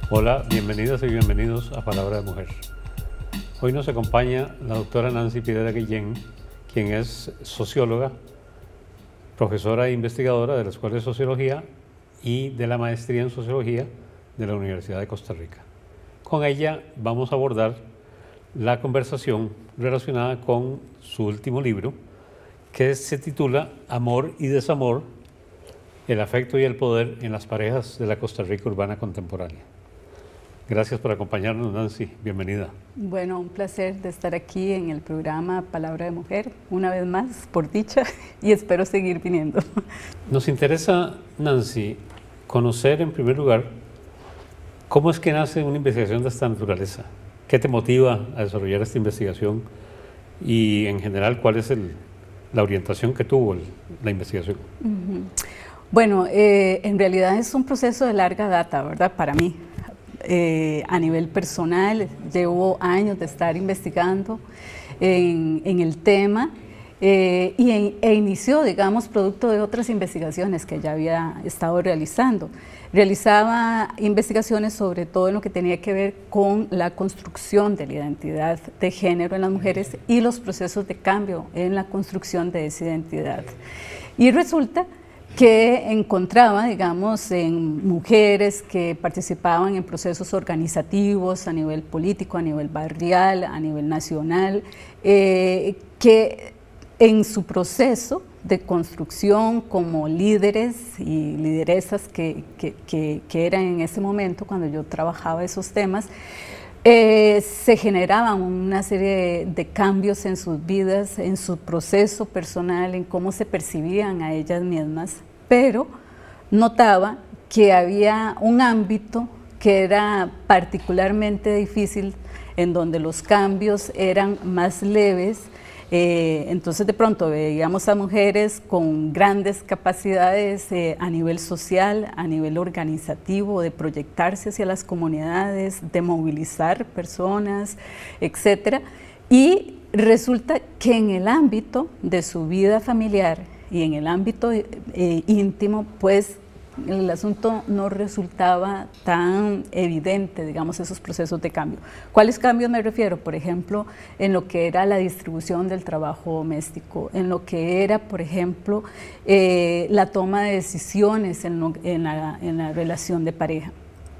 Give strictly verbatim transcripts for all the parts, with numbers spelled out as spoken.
Hola, bienvenidas y bienvenidos a Palabra de Mujer. Hoy nos acompaña la doctora Nancy Piedra Guillén, quien es socióloga, profesora e investigadora de la Escuela de Sociología y de la Maestría en Sociología de la Universidad de Costa Rica. Con ella vamos a abordar la conversación relacionada con su último libro, que se titula Amor y Desamor, el afecto y el poder en las parejas de la Costa Rica urbana contemporánea. Gracias por acompañarnos, Nancy. Bienvenida. Bueno, un placer de estar aquí en el programa Palabra de Mujer, una vez más, por dicha, y espero seguir viniendo. Nos interesa, Nancy, conocer en primer lugar cómo es que nace una investigación de esta naturaleza. ¿Qué te motiva a desarrollar esta investigación? Y en general, ¿cuál es el, la orientación que tuvo el, la investigación? Uh-huh. Bueno, eh, en realidad es un proceso de larga data, ¿verdad? Para mí. Eh, a nivel personal, llevo años de estar investigando en, en el tema eh, y en, e inició, digamos, producto de otras investigaciones que ya había estado realizando. Realizaba investigaciones sobre todo en lo que tenía que ver con la construcción de la identidad de género en las mujeres y los procesos de cambio en la construcción de esa identidad. Y resulta que encontraba, digamos, en mujeres que participaban en procesos organizativos a nivel político, a nivel barrial, a nivel nacional, eh, que en su proceso de construcción como líderes y lideresas que, que, que, que eran en ese momento cuando yo trabajaba esos temas, Eh, se generaban una serie de, de cambios en sus vidas, en su proceso personal, en cómo se percibían a ellas mismas, pero notaba que había un ámbito que era particularmente difícil, en donde los cambios eran más leves. Eh, entonces de pronto veíamos a mujeres con grandes capacidades eh, a nivel social, a nivel organizativo, de proyectarse hacia las comunidades, de movilizar personas, etcétera. Y resulta que en el ámbito de su vida familiar y en el ámbito eh, íntimo, pues el asunto no resultaba tan evidente, digamos, esos procesos de cambio. ¿Cuáles cambios me refiero? Por ejemplo, en lo que era la distribución del trabajo doméstico, en lo que era, por ejemplo, eh, la toma de decisiones en, lo, en, la, en la relación de pareja.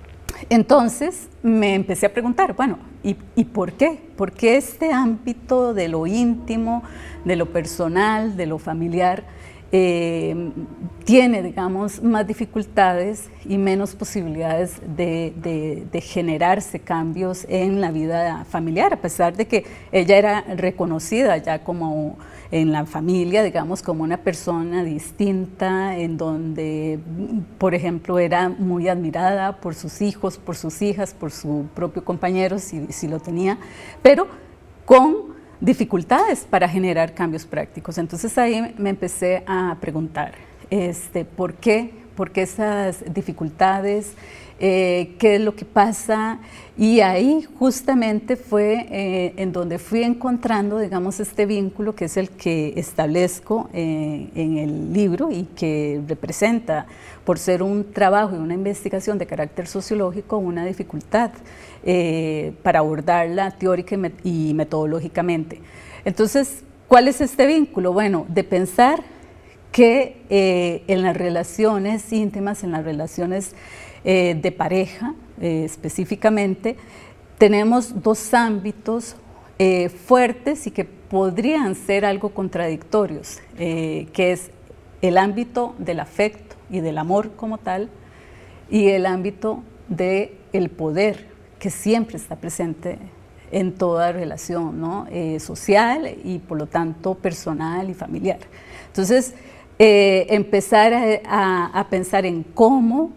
Entonces me empecé a preguntar, bueno, ¿y, ¿y por qué? ¿Por qué este ámbito de lo íntimo, de lo personal, de lo familiar, Eh, tiene, digamos, más dificultades y menos posibilidades de, de, de generarse cambios en la vida familiar, a pesar de que ella era reconocida ya como en la familia, digamos, como una persona distinta, en donde, por ejemplo, era muy admirada por sus hijos, por sus hijas, por su propio compañero, si, si lo tenía, pero con dificultades para generar cambios prácticos. Entonces ahí me empecé a preguntar, este, ¿por qué? ¿Por qué esas dificultades? Eh, ¿Qué es lo que pasa? Y ahí justamente fue eh, en donde fui encontrando, digamos, este vínculo que es el que establezco eh, en el libro y que representa, por ser un trabajo y una investigación de carácter sociológico, una dificultad eh, para abordarla teórica y, met y metodológicamente. Entonces, ¿cuál es este vínculo? Bueno, de pensar que eh, en las relaciones íntimas, en las relaciones eh, de pareja eh, específicamente, tenemos dos ámbitos eh, fuertes y que podrían ser algo contradictorios, eh, que es el ámbito del afecto y del amor como tal, y el ámbito del poder, que siempre está presente en toda relación, ¿no? eh, social y por lo tanto personal y familiar. Entonces, eh, empezar a, a, a pensar en cómo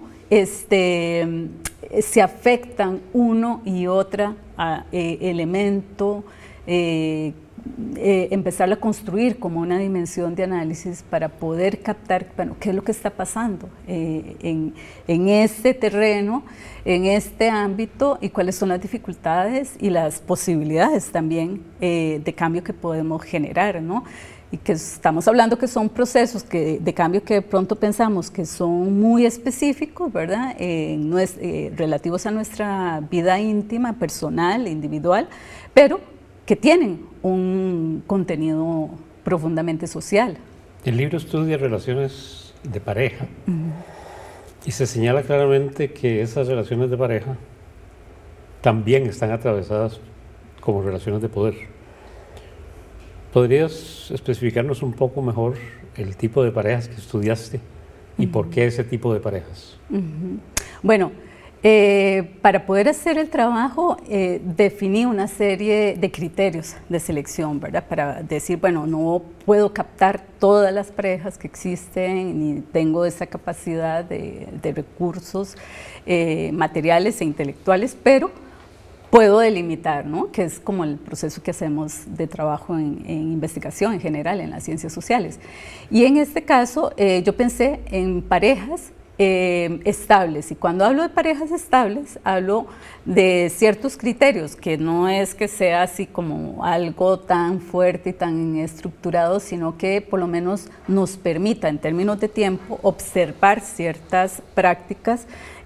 este, se afectan uno y otra a, eh, elemento, eh, eh, empezar a construir como una dimensión de análisis para poder captar, bueno, qué es lo que está pasando eh, en, en este terreno, en este ámbito, y cuáles son las dificultades y las posibilidades también eh, de cambio que podemos generar, ¿no? y que estamos hablando que son procesos que, de cambio que de pronto pensamos que son muy específicos, ¿verdad? Eh, no es, eh, relativos a nuestra vida íntima, personal, individual, pero que tienen un contenido profundamente social. El libro estudia relaciones de pareja uh-huh. y se señala claramente que esas relaciones de pareja también están atravesadas como relaciones de poder. ¿Podrías especificarnos un poco mejor el tipo de parejas que estudiaste y uh-huh. por qué ese tipo de parejas? Uh-huh. Bueno, eh, para poder hacer el trabajo eh, definí una serie de criterios de selección, ¿verdad? Para decir, bueno, no puedo captar todas las parejas que existen, ni tengo esa capacidad de, de recursos eh, materiales e intelectuales, pero puedo delimitar, ¿no? Que es como el proceso que hacemos de trabajo en, en investigación en general, en las ciencias sociales. Y en este caso, eh, yo pensé en parejas eh, estables, y cuando hablo de parejas estables, hablo de ciertos criterios, que no es que sea así como algo tan fuerte y tan estructurado, sino que por lo menos nos permita, en términos de tiempo, observar ciertas prácticas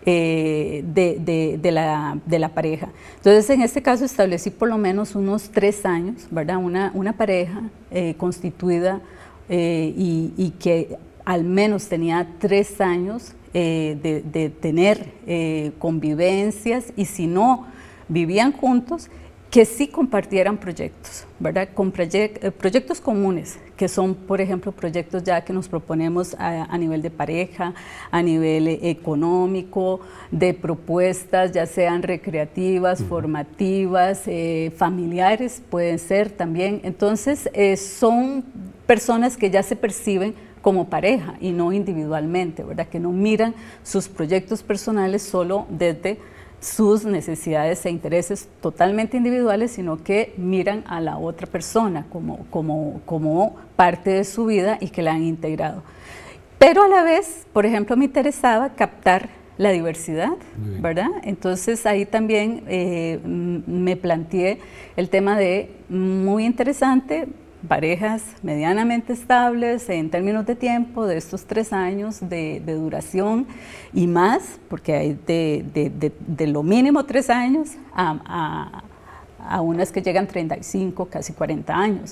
Eh, de, de, de, la, de la pareja. Entonces, en este caso establecí por lo menos unos tres años, ¿verdad? Una, una pareja eh, constituida eh, y, y que al menos tenía tres años eh, de, de tener eh, convivencias, y si no vivían juntos, que sí compartieran proyectos, ¿verdad? Con proyect, eh, proyectos comunes, que son, por ejemplo, proyectos ya que nos proponemos a, a nivel de pareja, a nivel eh, económico, de propuestas, ya sean recreativas, uh-huh. formativas, eh, familiares, pueden ser también. Entonces, eh, son personas que ya se perciben como pareja y no individualmente, ¿verdad? Que no miran sus proyectos personales solo desde sus necesidades e intereses totalmente individuales, sino que miran a la otra persona como, como, como parte de su vida y que la han integrado. Pero a la vez, por ejemplo, me interesaba captar la diversidad, ¿verdad? Entonces ahí también eh, me planteé el tema de, muy interesante, parejas medianamente estables en términos de tiempo, de estos tres años de, de duración y más, porque hay de, de, de, de lo mínimo tres años a, a, a unas que llegan treinta y cinco, casi cuarenta años.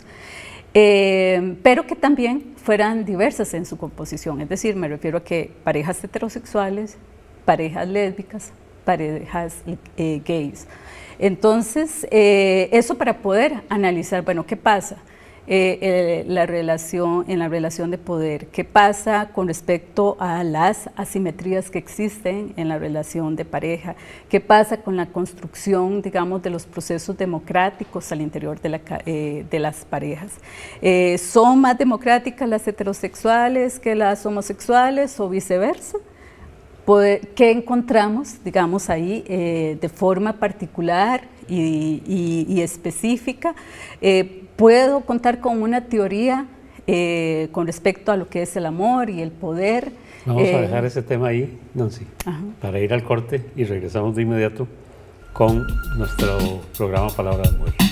Eh, pero que también fueran diversas en su composición, es decir, me refiero a que parejas heterosexuales, parejas lésbicas, parejas eh, gays. Entonces, eh, eso para poder analizar, bueno, ¿qué pasa? Eh, eh, la relación, en la relación de poder, qué pasa con respecto a las asimetrías que existen en la relación de pareja, qué pasa con la construcción, digamos, de los procesos democráticos al interior de, la, eh, de las parejas. Eh, ¿Son más democráticas las heterosexuales que las homosexuales o viceversa? ¿Qué encontramos, digamos, ahí eh, de forma particular y, y, y específica? Eh, ¿Puedo contar con una teoría eh, con respecto a lo que es el amor y el poder? Vamos eh, a dejar ese tema ahí, Nancy, ajá. para ir al corte, y regresamos de inmediato con nuestro programa Palabra de Mujer.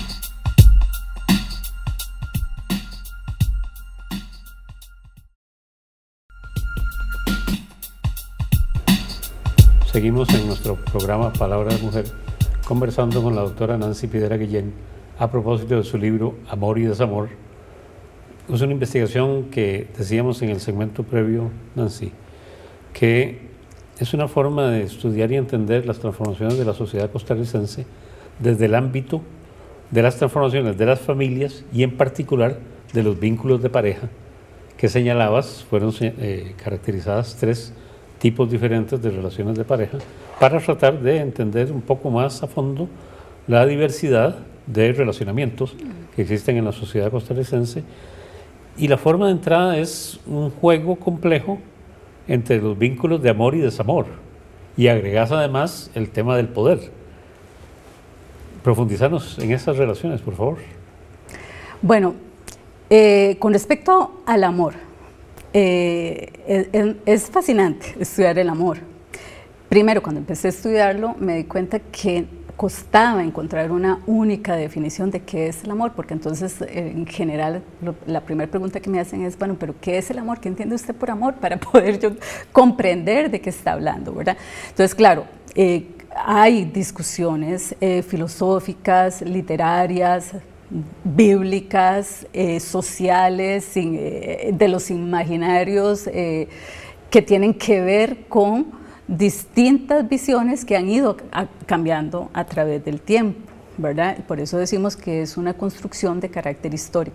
Seguimos en nuestro programa Palabra de Mujer, conversando con la doctora Nancy Pidera Guillén a propósito de su libro Amor y Desamor. Es una investigación que decíamos en el segmento previo, Nancy, que es una forma de estudiar y entender las transformaciones de la sociedad costarricense desde el ámbito de las transformaciones de las familias y en particular de los vínculos de pareja que señalabas. Fueron eh, caracterizadas tres tipos diferentes de relaciones de pareja para tratar de entender un poco más a fondo la diversidad de relacionamientos que existen en la sociedad costarricense, y la forma de entrada es un juego complejo entre los vínculos de amor y desamor, y agregas además el tema del poder. Profundizarnos en esas relaciones, por favor. Bueno, eh, con respecto al amor, eh, es, es fascinante estudiar el amor. Primero, cuando empecé a estudiarlo, me di cuenta que costaba encontrar una única definición de qué es el amor, porque entonces eh, en general lo, la primera pregunta que me hacen es, bueno, pero ¿qué es el amor? ¿Qué entiende usted por amor? Para poder yo comprender de qué está hablando, ¿verdad? Entonces, claro, eh, hay discusiones eh, filosóficas, literarias, bíblicas, eh, sociales, sin, eh, de los imaginarios, eh, que tienen que ver con distintas visiones que han ido a, cambiando a través del tiempo, ¿verdad? Por eso decimos que es una construcción de carácter histórico.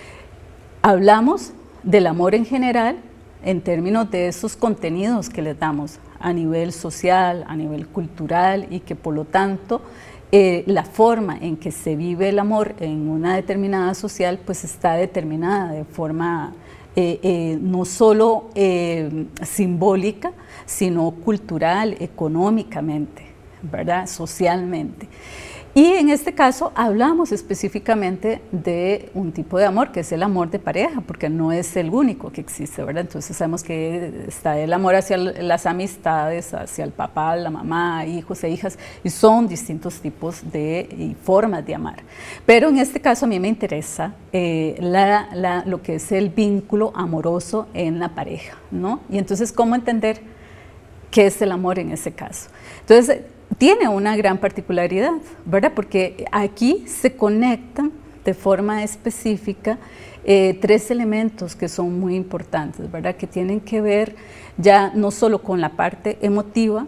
Hablamos del amor en general en términos de esos contenidos que les damos a nivel social, a nivel cultural, y que por lo tanto eh, la forma en que se vive el amor en una determinada social pues está determinada de forma Eh, eh, no solo eh, simbólica, sino cultural, económicamente, ¿verdad? Socialmente. Y en este caso hablamos específicamente de un tipo de amor, que es el amor de pareja, porque no es el único que existe, ¿verdad? Entonces sabemos que está el amor hacia las amistades, hacia el papá, la mamá, hijos e hijas, y son distintos tipos de y formas de amar. Pero en este caso a mí me interesa eh, la, la, lo que es el vínculo amoroso en la pareja, ¿no? Y entonces, ¿cómo entender qué es el amor en ese caso? Entonces, tiene una gran particularidad, ¿verdad? Porque aquí se conectan de forma específica eh, tres elementos que son muy importantes, ¿verdad? Que tienen que ver ya no solo con la parte emotiva,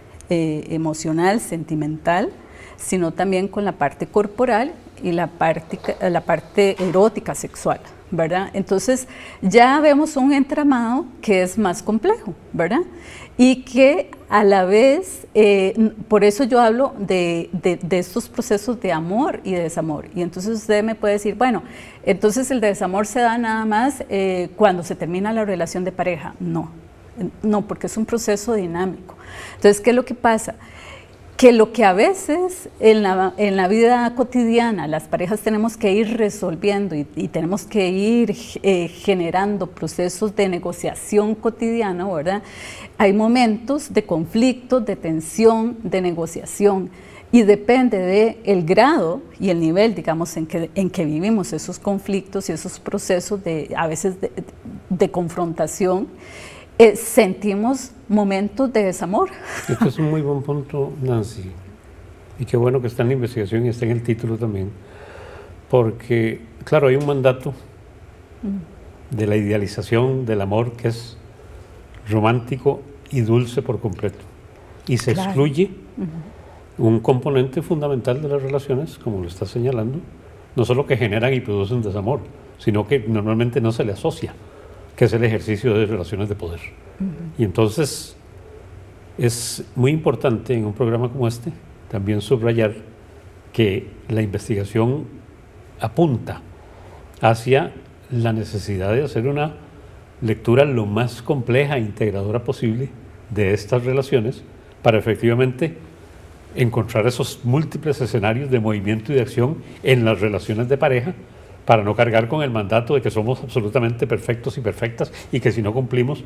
eh, emocional, sentimental, sino también con la parte corporal y la parte, la parte erótica, sexual, ¿verdad? Entonces ya vemos un entramado que es más complejo, ¿verdad? Y que a la vez, eh, por eso yo hablo de, de, de estos procesos de amor y de desamor. Y entonces usted me puede decir, bueno, entonces el desamor se da nada más eh, cuando se termina la relación de pareja. No, no, porque es un proceso dinámico. Entonces, ¿qué es lo que pasa? Que lo que a veces en la, en la vida cotidiana las parejas tenemos que ir resolviendo y, y tenemos que ir eh, generando procesos de negociación cotidiana, ¿verdad? Hay momentos de conflicto, de tensión, de negociación, y depende del grado y el nivel, digamos, en que, en que vivimos esos conflictos y esos procesos de, a veces de, de confrontación, Eh, sentimos momentos de desamor. Este es un muy buen punto, Nancy, y qué bueno que está en la investigación y está en el título también, porque, claro, hay un mandato mm. de la idealización del amor que es romántico y dulce por completo, y se claro. excluye uh-huh. un componente fundamental de las relaciones, como lo está señalando, no solo que generan y producen desamor, sino que normalmente no se le asocia, que es el ejercicio de relaciones de poder. Uh-huh. Y entonces es muy importante en un programa como este también subrayar que la investigación apunta hacia la necesidad de hacer una lectura lo más compleja e integradora posible de estas relaciones para efectivamente encontrar esos múltiples escenarios de movimiento y de acción en las relaciones de pareja, para no cargar con el mandato de que somos absolutamente perfectos y perfectas y que si no cumplimos...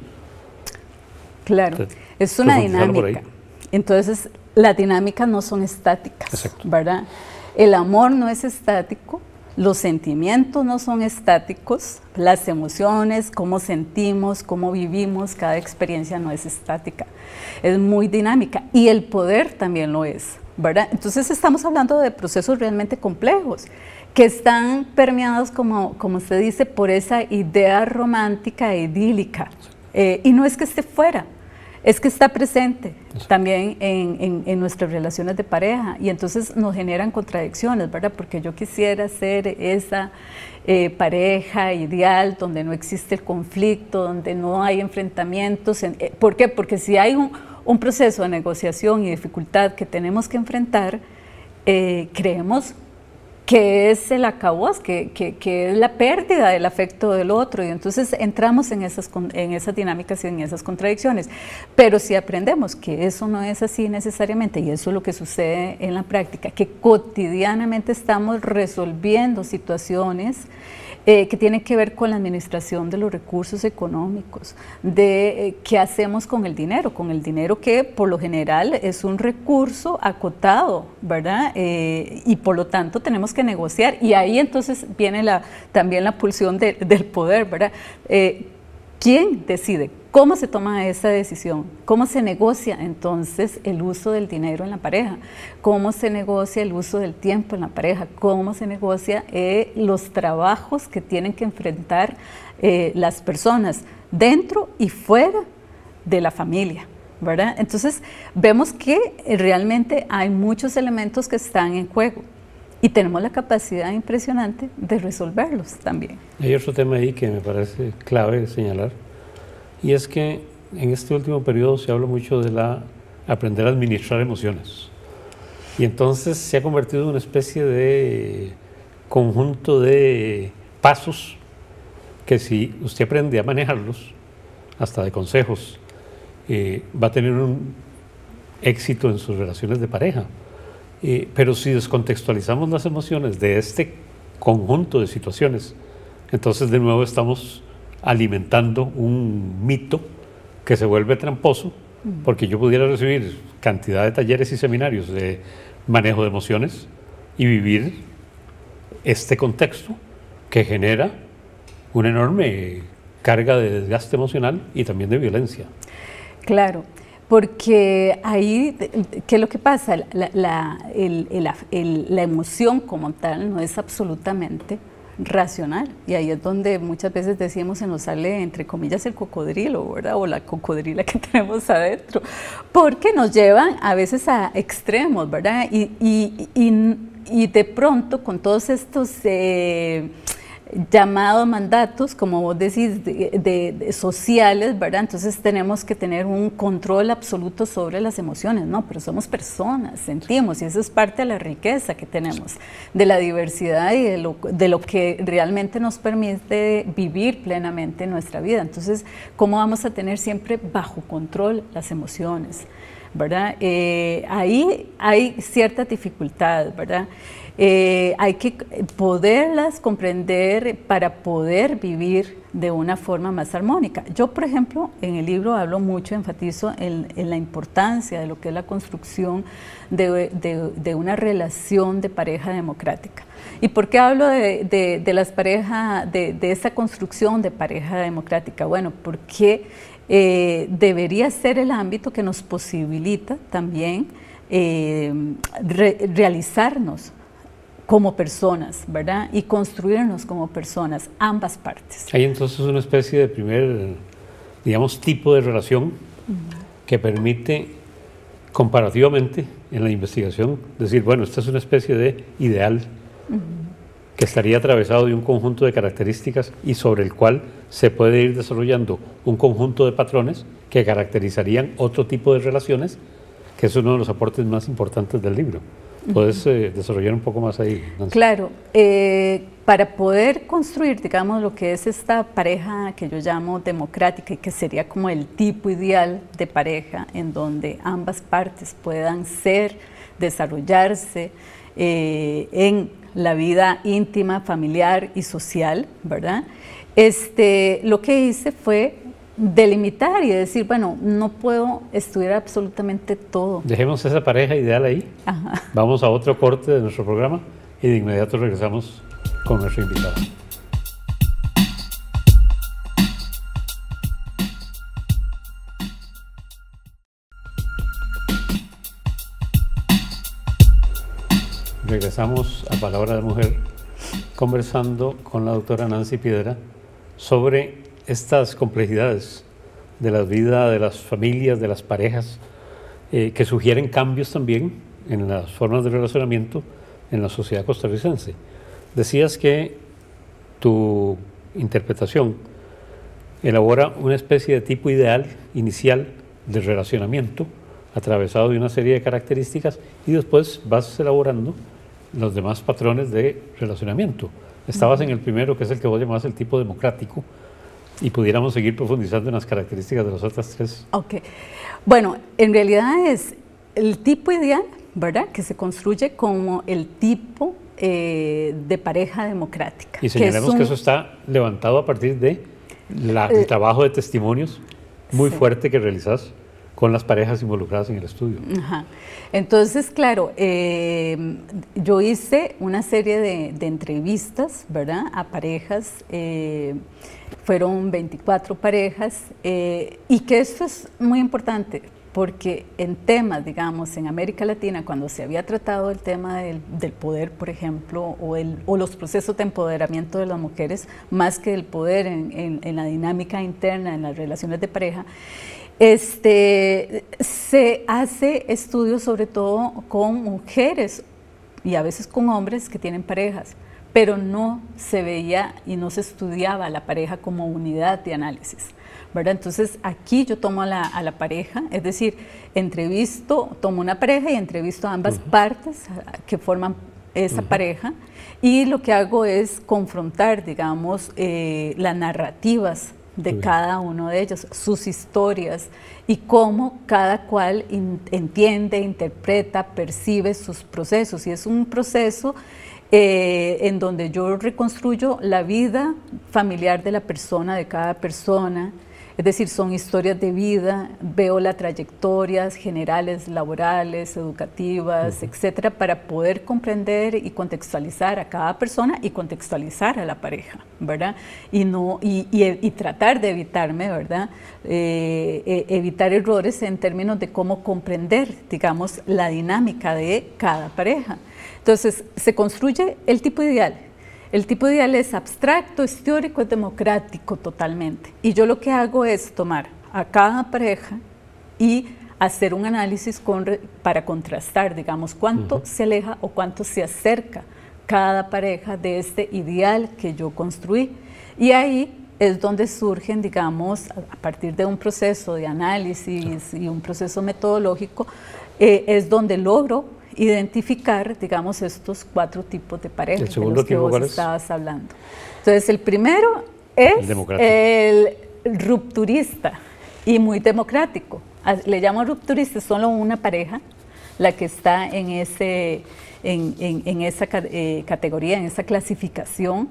Claro, te, es una dinámica. Entonces, las dinámicas no son estáticas, exacto. ¿verdad? El amor no es estático, los sentimientos no son estáticos, las emociones, cómo sentimos, cómo vivimos, cada experiencia no es estática, es muy dinámica, y el poder también lo es, ¿verdad? Entonces estamos hablando de procesos realmente complejos, que están permeados, como, como usted dice, por esa idea romántica e idílica. Eh, y no es que esté fuera, es que está presente también en, en, en nuestras relaciones de pareja, y entonces nos generan contradicciones, ¿verdad? Porque yo quisiera ser esa eh, pareja ideal donde no existe el conflicto, donde no hay enfrentamientos. En, eh, ¿Por qué? Porque si hay un, un proceso de negociación y dificultad que tenemos que enfrentar, eh, creemos que es el acabose, que, que, que es la pérdida del afecto del otro, y entonces entramos en esas, en esas dinámicas y en esas contradicciones. Pero si aprendemos que eso no es así necesariamente, y eso es lo que sucede en la práctica, que cotidianamente estamos resolviendo situaciones eh, que tiene que ver con la administración de los recursos económicos, de eh, qué hacemos con el dinero, con el dinero que por lo general es un recurso acotado, ¿verdad? Eh, y por lo tanto tenemos que negociar, y ahí entonces viene la, también la pulsión de, del poder, ¿verdad? Eh, ¿Quién decide? ¿Cómo se toma esa decisión? ¿Cómo se negocia entonces el uso del dinero en la pareja? ¿Cómo se negocia el uso del tiempo en la pareja? ¿Cómo se negocia eh, los trabajos que tienen que enfrentar eh, las personas dentro y fuera de la familia, ¿verdad? Entonces vemos que realmente hay muchos elementos que están en juego y tenemos la capacidad impresionante de resolverlos también. Hay otro tema ahí que me parece clave señalar, y es que en este último periodo se habla mucho de la aprender a administrar emociones, y entonces se ha convertido en una especie de conjunto de pasos que, si usted aprende a manejarlos, hasta de consejos, eh, va a tener un éxito en sus relaciones de pareja. Eh, pero si descontextualizamos las emociones de este conjunto de situaciones, entonces de nuevo estamos alimentando un mito que se vuelve tramposo, porque yo pudiera recibir cantidad de talleres y seminarios de manejo de emociones y vivir este contexto que genera una enorme carga de desgaste emocional y también de violencia. Claro. Porque ahí, ¿qué es lo que pasa? La, la, el, el, el, la emoción como tal no es absolutamente racional, y ahí es donde muchas veces decimos se nos sale entre comillas el cocodrilo, ¿verdad? O la cocodrila que tenemos adentro, porque nos llevan a veces a extremos, ¿verdad? Y, y, y, y de pronto con todos estos eh, llamados mandatos, como vos decís, de, de, de sociales, ¿verdad? Entonces tenemos que tener un control absoluto sobre las emociones, ¿no? Pero somos personas, sentimos, y eso es parte de la riqueza que tenemos, de la diversidad y de lo, de lo que realmente nos permite vivir plenamente nuestra vida. Entonces, ¿cómo vamos a tener siempre bajo control las emociones, ¿verdad? Eh, ahí hay ciertas dificultades, ¿verdad? Eh, hay que poderlas comprender para poder vivir de una forma más armónica. Yo, por ejemplo, en el libro hablo mucho, enfatizo en, en la importancia de lo que es la construcción de, de, de una relación de pareja democrática. ¿Y por qué hablo de, de, de las parejas, de, de esa construcción de pareja democrática? Bueno, porque eh, debería ser el ámbito que nos posibilita también eh, re, realizarnos como personas, ¿verdad? Y construirnos como personas, ambas partes. Hay entonces una especie de primer, digamos, tipo de relación uh-huh. que permite comparativamente en la investigación decir, bueno, esta es una especie de ideal uh-huh. que estaría atravesado de un conjunto de características y sobre el cual se puede ir desarrollando un conjunto de patrones que caracterizarían otro tipo de relaciones, que es uno de los aportes más importantes del libro. ¿Puedes eh, desarrollar un poco más ahí, Nancy? Claro, eh, para poder construir, digamos, lo que es esta pareja que yo llamo democrática y que sería como el tipo ideal de pareja en donde ambas partes puedan ser, desarrollarse eh, en la vida íntima, familiar y social, ¿verdad? Este, lo que hice fue delimitar y decir, bueno, no puedo estudiar absolutamente todo. Dejemos esa pareja ideal ahí. Ajá. Vamos a otro corte de nuestro programa y de inmediato regresamos con nuestro invitado. Regresamos a Palabra de Mujer, conversando con la doctora Nancy Piedra sobre estas complejidades de la vida, de las familias, de las parejas, eh, que sugieren cambios también en las formas de relacionamiento en la sociedad costarricense. Decías que tu interpretación elabora una especie de tipo ideal inicial de relacionamiento atravesado de una serie de características y después vas elaborando los demás patrones de relacionamiento. Estabas en el primero, que es el que vos llamás el tipo democrático, y pudiéramos seguir profundizando en las características de las otras tres. Ok. Bueno, en realidad es el tipo ideal, ¿verdad? Que se construye como el tipo eh, de pareja democrática. Y señalemos que, un, que eso está levantado a partir de la, el eh, trabajo de testimonios muy sí. fuerte que realizás con las parejas involucradas en el estudio. Ajá. Entonces, claro, eh, yo hice una serie de, de entrevistas, ¿verdad?, a parejas, eh, fueron veinticuatro parejas, eh, y que esto es muy importante, porque en temas, digamos, en América Latina, cuando se había tratado el tema del, del poder, por ejemplo, o, el, o los procesos de empoderamiento de las mujeres, más que el poder en, en, en la dinámica interna, en las relaciones de pareja, Este, se hace estudios sobre todo con mujeres y a veces con hombres que tienen parejas, pero no se veía y no se estudiaba la pareja como unidad de análisis, ¿verdad? Entonces aquí yo tomo a la, a la pareja, es decir, entrevisto, tomo una pareja y entrevisto a ambas uh-huh. partes que forman esa uh-huh. pareja, y lo que hago es confrontar, digamos, eh, las narrativas de cada uno de ellos, sus historias y cómo cada cual in, entiende, interpreta, percibe sus procesos. Y es un proceso eh, en donde yo reconstruyo la vida familiar de la persona, de cada persona. Es decir, son historias de vida, veo las trayectorias generales, laborales, educativas, uh-huh. etcétera, para poder comprender y contextualizar a cada persona y contextualizar a la pareja, ¿verdad? Y, no, y, y, y tratar de evitarme, ¿verdad? Eh, eh, evitar errores en términos de cómo comprender, digamos, la dinámica de cada pareja. Entonces, se construye el tipo ideal. El tipo ideal es abstracto, es teórico, es democrático totalmente. Y yo lo que hago es tomar a cada pareja y hacer un análisis con, para contrastar, digamos, cuánto uh-huh. se aleja o cuánto se acerca cada pareja de este ideal que yo construí. Y ahí es donde surgen, digamos, a partir de un proceso de análisis y un proceso metodológico, eh, es donde logro identificar, digamos, estos cuatro tipos de parejas de los que vos estabas hablando. Entonces, el primero es el, el rupturista y muy democrático. Le llamo rupturista, es solo una pareja la que está en, ese, en, en, en esa eh, categoría, en esa clasificación,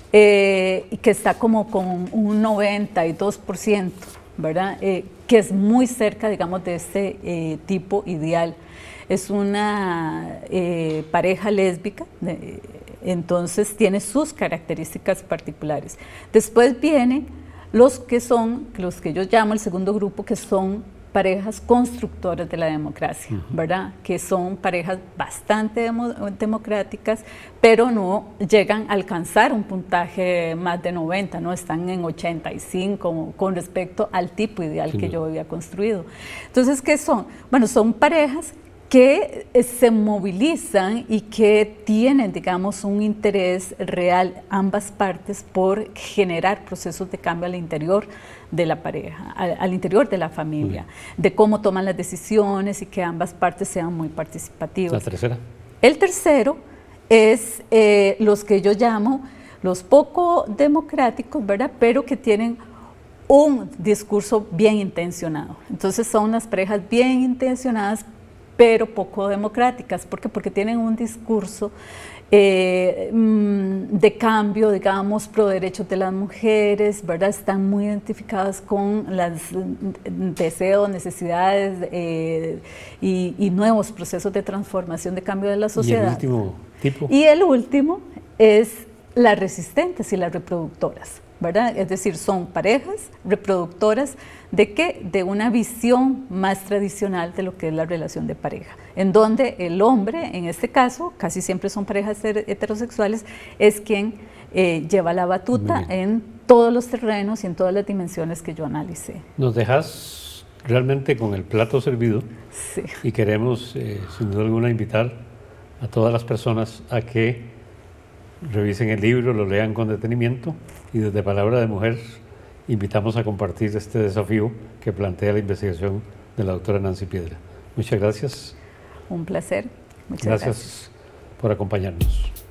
eh, y que está como con un noventa y dos por ciento, ¿verdad? Eh, que es muy cerca, digamos, de ese eh, tipo ideal. Es una eh, pareja lésbica, eh, entonces tiene sus características particulares. Después vienen los que son, los que yo llamo el segundo grupo, que son parejas constructoras de la democracia, uh-huh. ¿verdad? Que son parejas bastante demo, democráticas, pero no llegan a alcanzar un puntaje más de noventa, ¿no? Están en ochenta y cinco con respecto al tipo ideal sí. que yo había construido. Entonces, ¿qué son? Bueno, son parejas que se movilizan y que tienen, digamos, un interés real, ambas partes, por generar procesos de cambio al interior de la pareja, al, al interior de la familia, de cómo toman las decisiones y que ambas partes sean muy participativas. ¿La tercera? El tercero es eh, los que yo llamo los poco democráticos, ¿verdad? Pero que tienen un discurso bien intencionado. Entonces son unas parejas bien intencionadas, pero poco democráticas. ¿Por qué? Porque tienen un discurso eh, de cambio, digamos, pro derechos de las mujeres, ¿verdad? Están muy identificadas con los deseos, necesidades eh, y, y nuevos procesos de transformación, de cambio de la sociedad. ¿Y el último tipo? Y el último es las resistentes y las reproductoras, ¿verdad? Es decir, son parejas reproductoras de qué? De una visión más tradicional de lo que es la relación de pareja, en donde el hombre, en este caso, casi siempre son parejas heterosexuales, es quien eh, lleva la batuta en todos los terrenos y en todas las dimensiones que yo analicé. Nos dejas realmente con el plato servido sí. y queremos, eh, sin duda alguna, invitar a todas las personas a que revisen el libro, lo lean con detenimiento y desde Palabra de Mujer invitamos a compartir este desafío que plantea la investigación de la doctora Nancy Piedra. Muchas gracias. Un placer. Muchas gracias. Gracias por acompañarnos.